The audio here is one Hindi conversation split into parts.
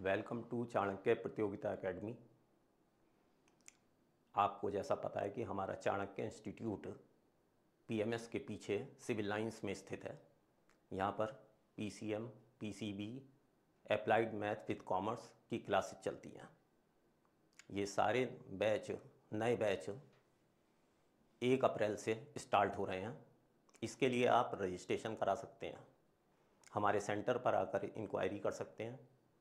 वेलकम टू चाणक्य प्रतियोगिता एकेडमी। आपको जैसा पता है कि हमारा चाणक्य इंस्टीट्यूट पीएमएस के पीछे सिविल लाइंस में स्थित है। यहाँ पर PCM, PCB, applied math with commerce की क्लासेस चलती हैं। ये सारे बैच, नए बैच 1 अप्रैल से स्टार्ट हो रहे हैं। इसके लिए आप रजिस्ट्रेशन करा सकते हैं, हमारे सेंटर पर आकर इंक्वायरी कर सकते हैं।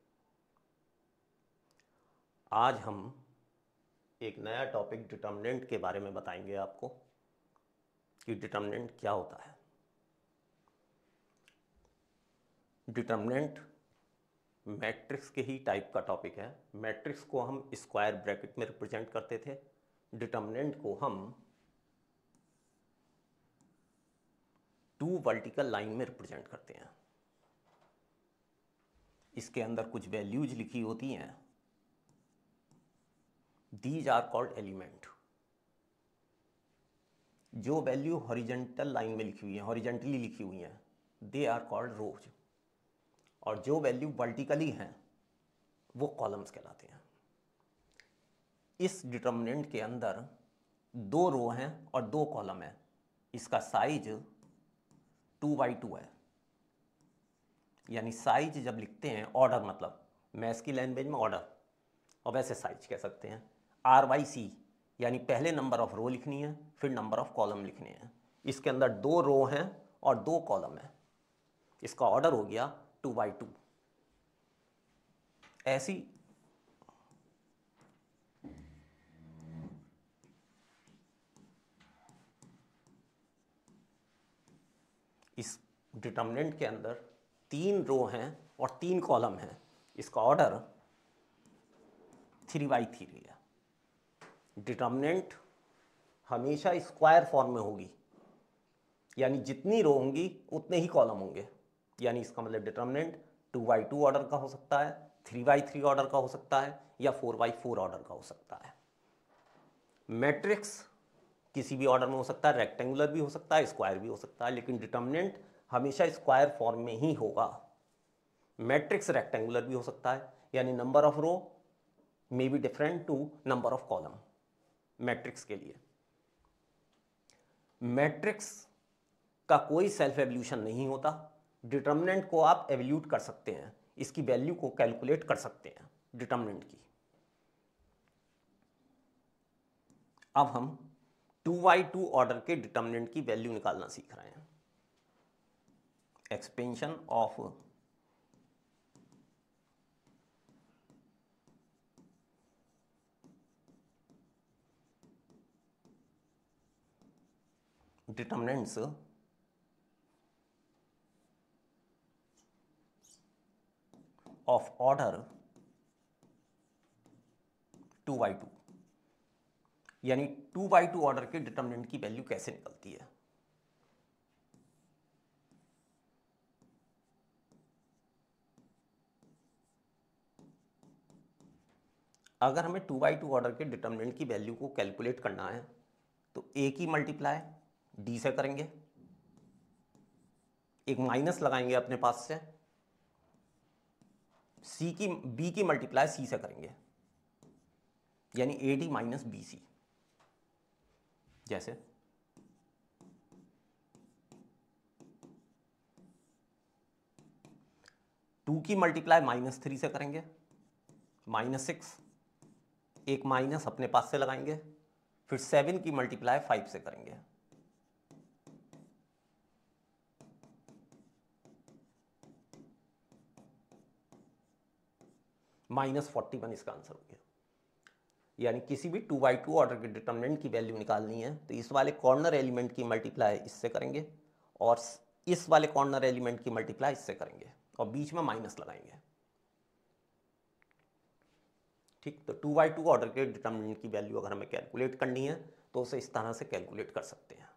आज हम एक नया टॉपिक डिटर्मिनेंट के बारे में बताएंगे आपको कि डिटर्मिनेंट क्या होता है। डिटर्मिनेंट मैट्रिक्स के ही टाइप का टॉपिक है। मैट्रिक्स को हम स्क्वायर ब्रैकेट में रिप्रेजेंट करते थे, डिटर्मिनेंट को हम 2 वर्टिकल लाइन में रिप्रेजेंट करते हैं। इसके अंदर कुछ वैल्यूज लिखी होती हैं। These are called element. जो वैल्यू हॉरिजेंटल लाइन में लिखी हुई है, हॉरिजेंटली लिखी हुई हैं, दे आर कॉल्ड रोज। और जो वैल्यू वर्टिकली हैं वो कॉलम्स कहलाते हैं। इस डिटर्मिनेंट के अंदर 2 रो हैं और 2 कॉलम है। इसका साइज 2x2 है। यानी साइज जब लिखते हैं, ऑर्डर मतलब मैथ्स की लैंग्वेज में ऑर्डर, और वैसे साइज कह सकते हैं R/C, यानी पहले नंबर ऑफ रो लिखनी है, फिर नंबर ऑफ कॉलम लिखने हैं। इसके अंदर 2 रो हैं और 2 कॉलम है। इसका ऑर्डर हो गया 2x2। ऐसी इस डिटर्मिनेंट के अंदर 3 रो हैं और 3 कॉलम हैं। इसका ऑर्डर 3x3 है। डिटर्मिनेंट हमेशा स्क्वायर फॉर्म में होगी, यानी जितनी रो होंगी उतने ही कॉलम होंगे। यानी इसका मतलब डिटर्मिनेंट 2x2 ऑर्डर का हो सकता है, 3x3 ऑर्डर का हो सकता है, या 4x4 ऑर्डर का हो सकता है। मैट्रिक्स किसी भी ऑर्डर में हो सकता है, रेक्टेंगुलर भी हो सकता है, स्क्वायर भी हो सकता है, लेकिन डिटर्मिनेंट हमेशा स्क्वायर फॉर्म में ही होगा। मैट्रिक्स रेक्टेंगुलर भी हो सकता है, यानी number of row may be different to number of column. Matrix के लिए मैट्रिक्स का कोई सेल्फ एवोल्यूशन नहीं होता। डिटर्मिनेंट को आप एवोल्यूट कर सकते हैं, इसकी वैल्यू को कैलकुलेट कर सकते हैं डिटर्मिनेंट की। अब हम 2x2 ऑर्डर के डिटर्मिनेंट की वैल्यू निकालना सीख रहे हैं। Expansion of determinants of order 2x2, यानी 2x2 ऑर्डर के डिटर्मिनेंट की वैल्यू कैसे निकलती है। अगर हमें 2x2 ऑर्डर के डिटर्मिनेंट की वैल्यू को कैलकुलेट करना है तो a की मल्टीप्लाई d से करेंगे, एक माइनस लगाएंगे अपने पास से, b की मल्टीप्लाई c से करेंगे, यानी AD माइनस BC। जैसे 2 की मल्टीप्लाई -3 से करेंगे, -6, एक माइनस अपने पास से लगाएंगे, फिर 7 की मल्टीप्लाई 5 से करेंगे, -41 इसका आंसर हो गया। यानी किसी भी 2x2 ऑर्डर के डिटर्मिनेंट की वैल्यू निकालनी है तो इस वाले कॉर्नर एलिमेंट की मल्टीप्लाई इससे करेंगे और इस वाले कॉर्नर एलिमेंट की मल्टीप्लाई इससे करेंगे और बीच में माइनस लगाएंगे। ठीक, तो 2x2 ऑर्डर के डिटर्मिनेंट की वैल्यू अगर हमें कैलकुलेट करनी है तो उसे इस तरह से कैलकुलेट कर सकते हैं।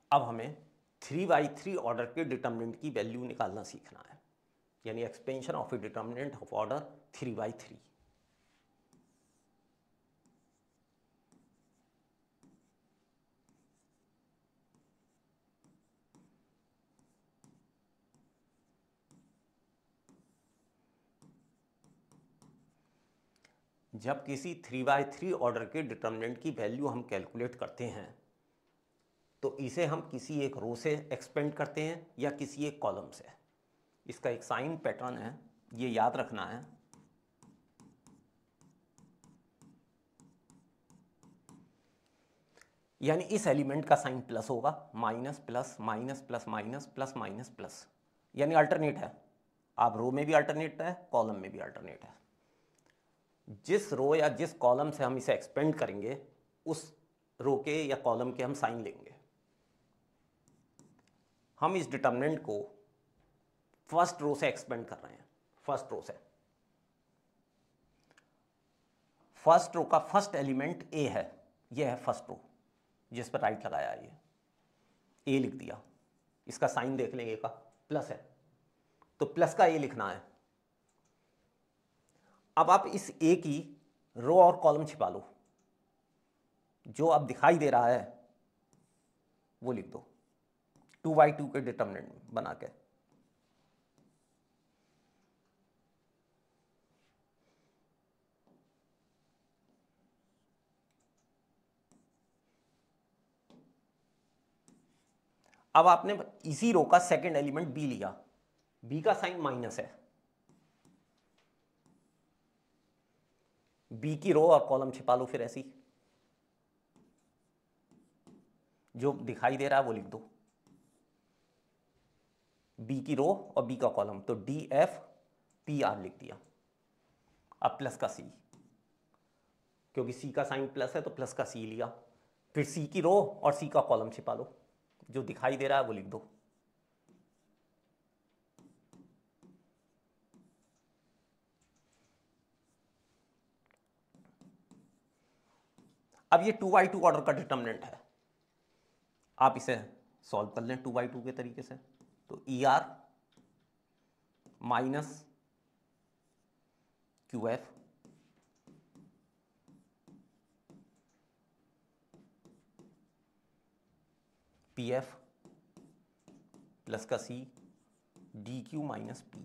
अब हमें 3/3 ऑर्डर के डिटर्मिनेंट की वैल्यू निकालना सीखना है, यानी expansion of a determinant of order 3/3। जब किसी 3/3 ऑर्डर के डिटर्मिनेंट की वैल्यू हम कैलकुलेट करते हैं तो इसे हम किसी एक रो से एक्सपेंड करते हैं या किसी एक कॉलम से। इसका एक साइन पैटर्न है, ये याद रखना है। यानी इस एलिमेंट का साइन प्लस होगा, minus plus minus plus minus plus minus plus, यानी अल्टरनेट है। आप रो में भी अल्टरनेट है, कॉलम में भी अल्टरनेट है। जिस रो या जिस कॉलम से हम इसे एक्सपेंड करेंगे उस रो के या कॉलम के हम साइन लेंगे। हम इस डिटर्मिनेंट को फर्स्ट रो से एक्सपेंड कर रहे हैं, फर्स्ट रो से। फर्स्ट रो का फर्स्ट एलिमेंट ए है, यह है फर्स्ट रो जिस पर राइट लगाया है, ये ए लिख दिया। इसका साइन देख लेंगे, का प्लस है तो प्लस का ए लिखना है। अब आप इस ए की रो और कॉलम छिपा लो, जो अब दिखाई दे रहा है वो लिख दो 2/2 के डिटर्मिनेंट बना के। अब आपने इसी रो का सेकंड एलिमेंट बी लिया, बी का साइन माइनस है, बी की रो और कॉलम छिपा लो फिर ऐसी, जो दिखाई दे रहा है वो लिख दो, बी की रो और बी का कॉलम, तो DFPR लिख दिया। अब प्लस का सी, क्योंकि सी का साइन प्लस है तो प्लस का सी लिया, फिर सी की रो और सी का कॉलम छिपा लो, जो दिखाई दे रहा है वो लिख दो। अब ये 2/2 ऑर्डर का डिटर्मिनेंट है, आप इसे सॉल्व कर लें 2/2 के तरीके से। तो ER minus QF PF plus का C DQ माइनस P।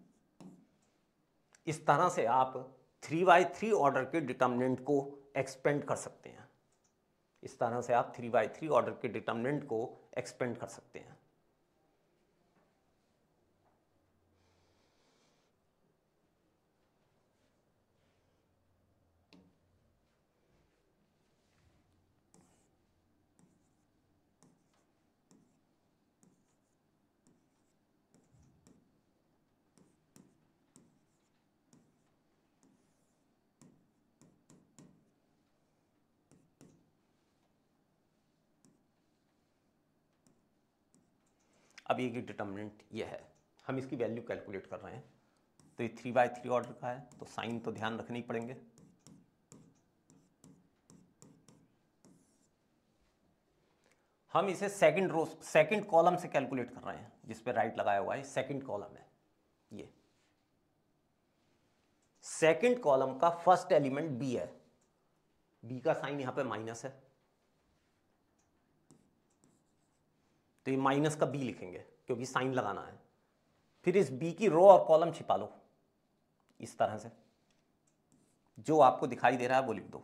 इस तरह से आप 3/3 ऑर्डर के डिटर्मिनेंट को एक्सपेंड कर सकते हैं। इस तरह से आप 3/3 ऑर्डर के डिटर्मिनेंट को एक्सपेंड कर सकते हैं। अब ये डिटर्मिनेंट ये है, हम इसकी वैल्यू कैलकुलेट कर रहे हैं। तो ये 3/3 ऑर्डर का है तो साइन तो ध्यान रखने ही पड़ेंगे। हम इसे सेकंड रो सेकंड कॉलम से कैलकुलेट कर रहे हैं, जिस पे राइट लगाया हुआ है सेकंड कॉलम है। ये सेकंड कॉलम का फर्स्ट एलिमेंट बी है, बी का साइन यहां पे माइनस है तो ये माइनस का बी लिखेंगे क्योंकि साइन लगाना है। फिर इस बी की रो और कॉलम छिपा लो इस तरह से, जो आपको दिखाई दे रहा है वो लिख दो।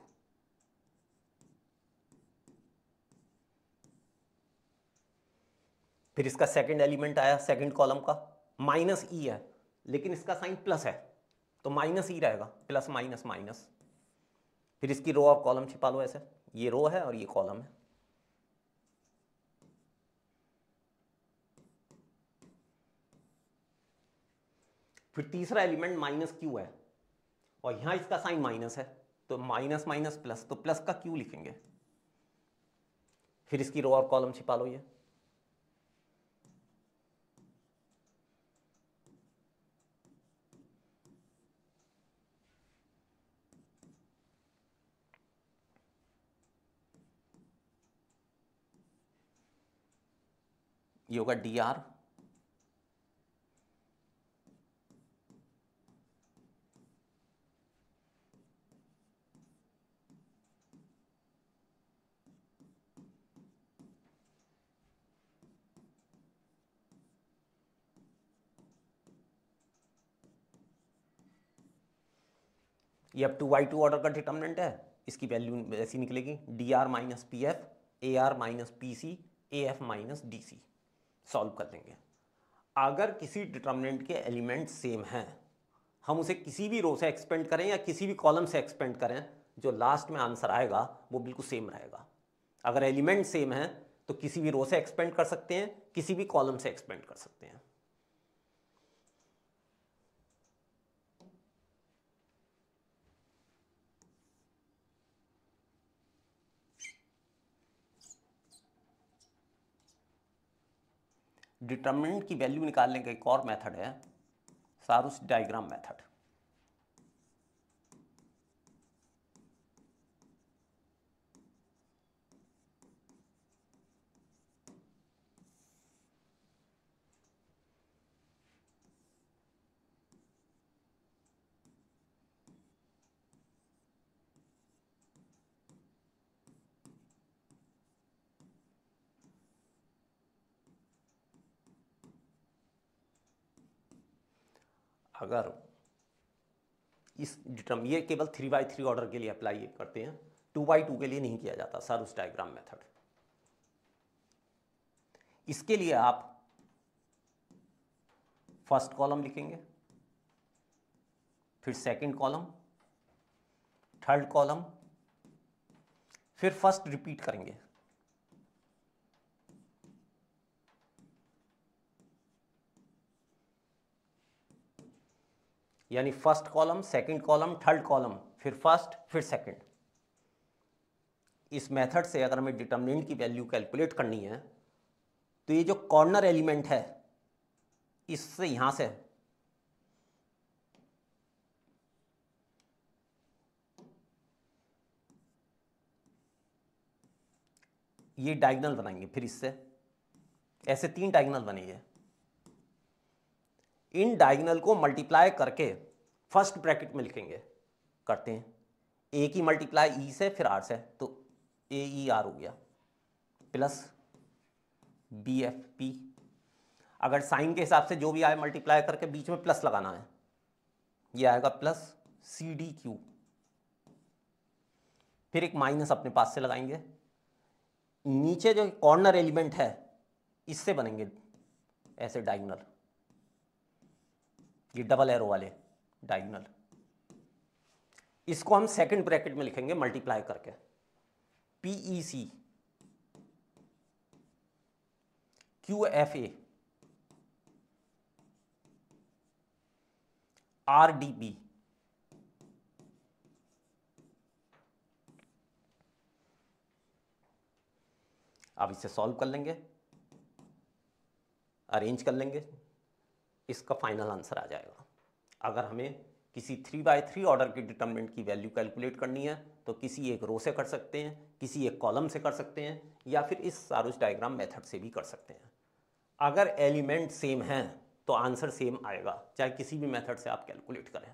फिर इसका सेकंड एलिमेंट आया सेकंड कॉलम का, माइनस ई है लेकिन इसका साइन प्लस है तो माइनस ई रहेगा, प्लस माइनस माइनस। फिर इसकी रो और कॉलम छिपा लो ऐसे, ये रो है और ये कॉलम है। फिर तीसरा एलिमेंट माइनस क्यू है और यहां इसका साइन माइनस है तो माइनस माइनस प्लस, तो प्लस का क्यू लिखेंगे। फिर इसकी रो और कॉलम छिपा लो ये। ये होगा डी आर ये अब 2/2 ऑर्डर का डिटर्मिनेंट है, इसकी वैल्यू ऐसी निकलेगी D R minus P F A R minus P C A F minus D C. Solve कर देंगे। अगर किसी डिटर्मिनेंट के एलिमेंट सेम हैं, हम उसे किसी भी रो से एक्सपेंड करें या किसी भी कॉलम से एक्सपेंड करें, जो लास्ट में आंसर आएगा वो बिल्कुल सेम रहेगा। अगर एलिमेंट सेम हैं तो किसी भी रो से एक्सपेंड कर सकते हैं, किसी भी कॉलम से एक्सपेंड कर सकते हैं। डिटर्मिनेंट की वैल्यू निकालने का एक और मेथड है, सारूस डायग्राम मेथड। अगर इस ये केवल 3/3 ऑर्डर के लिए अप्लाई करते हैं, 2/2 के लिए नहीं किया जाता सारूस डायग्राम मेथड। इसके लिए आप फर्स्ट कॉलम लिखेंगे, फिर सेकंड कॉलम, थर्ड कॉलम, फिर फर्स्ट रिपीट करेंगे। यानी first column, second column, third column, फिर फर्स्ट, फिर सेकंड। इस मेथड से अगर हमें डिटर्मिनेंट की वैल्यू कैलकुलेट करनी है तो ये जो कॉर्नर एलिमेंट है इससे यहां से ये डायगोनल बनाएंगे, फिर इससे ऐसे 3 डायगोनल बनेंगे। इन डायगोनल को मल्टीप्लाई करके फर्स्ट ब्रैकेट में लिखेंगे। करते हैं, ए की मल्टीप्लाई ई से फिर आर से, तो ए ई आर हो गया, प्लस बी एफ पी। अगर साइन के हिसाब से जो भी आए मल्टीप्लाई करके बीच में प्लस लगाना है, ये आएगा प्लस सी डी क्यू। फिर एक माइनस अपने पास से लगाएंगे। नीचे जो कॉर्नर एलिमेंट है इससे बनेंगे ऐसे डायगोनल, ये डबल एरो वाले डायगोनल। इसको हम सेकंड ब्रैकेट में लिखेंगे मल्टीप्लाई करके, P E C Q F A R D B. अब इसे सॉल्व कर लेंगे, अरेंज कर लेंगे, इसका फाइनल आंसर आ जाएगा। अगर हमें किसी 3/3 ऑर्डर के डिटर्मिनेंट की वैल्यू कैलकुलेट करनी है तो किसी एक रो से कर सकते हैं, किसी एक कॉलम से कर सकते हैं, या फिर इस सारूस डायग्राम मेथड से भी कर सकते हैं। अगर एलिमेंट सेम हैं तो आंसर सेम आएगा, चाहे किसी भी मेथड से आप कैलकुलेट करें।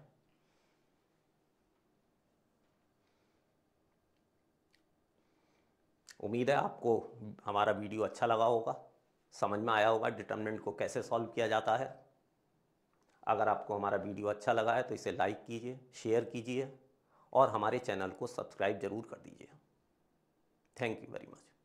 उम्मीद है आपको हमारा वीडियो अच्छा लगा होगा, समझ में आया होगा डिटर्मिनेंट को कैसे सॉल्व किया जाता है। अगर आपको हमारा वीडियो अच्छा लगा है तो इसे लाइक कीजिए, शेयर कीजिए और हमारे चैनल को सब्सक्राइब जरूर कर दीजिए। Thank you very much.